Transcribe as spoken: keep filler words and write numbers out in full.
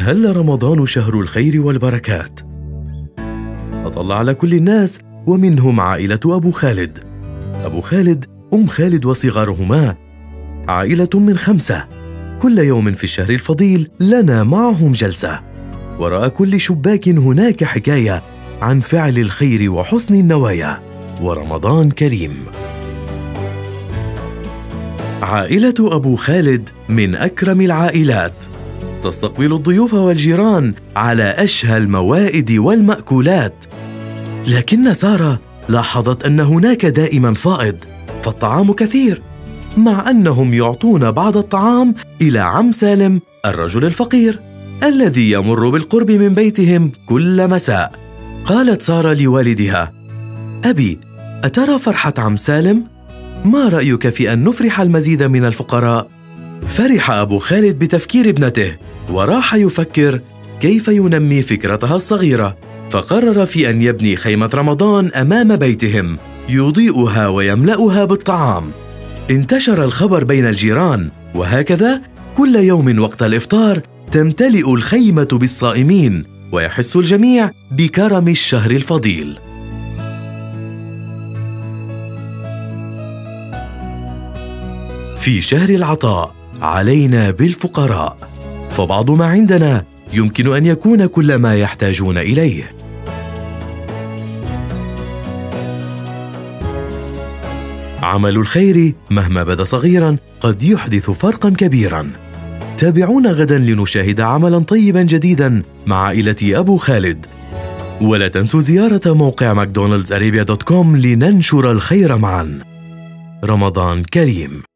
هل رمضان شهر الخير والبركات؟ أطل على كل الناس ومنهم عائلة أبو خالد. أبو خالد، أم خالد وصغارهما، عائلة من خمسة. كل يوم في الشهر الفضيل لنا معهم جلسة، وراء كل شباك هناك حكاية عن فعل الخير وحسن النوايا. ورمضان كريم. عائلة أبو خالد من أكرم العائلات، تستقبل الضيوف والجيران على أشهى الموائد والمأكولات. لكن سارة لاحظت أن هناك دائما فائض، فالطعام كثير، مع أنهم يعطون بعض الطعام إلى عم سالم الرجل الفقير الذي يمر بالقرب من بيتهم كل مساء. قالت سارة لوالدها: أبي، أترى فرحة عم سالم؟ ما رأيك في أن نفرح المزيد من الفقراء؟ فرح أبو خالد بتفكير ابنته، وراح يفكر كيف ينمي فكرتها الصغيرة، فقرر في أن يبني خيمة رمضان أمام بيتهم يضيئها ويملأها بالطعام. انتشر الخبر بين الجيران، وهكذا كل يوم وقت الإفطار تمتلئ الخيمة بالصائمين، ويحس الجميع بكرم الشهر الفضيل. في شهر العطاء علينا بالفقراء، فبعض ما عندنا يمكن أن يكون كل ما يحتاجون إليه. عمل الخير مهما بدا صغيرا قد يحدث فرقا كبيرا. تابعونا غدا لنشاهد عملا طيبا جديدا مع عائلة أبو خالد. ولا تنسوا زيارة موقع ماكدونالدز أرابيا دوت كوم لننشر الخير معا. رمضان كريم.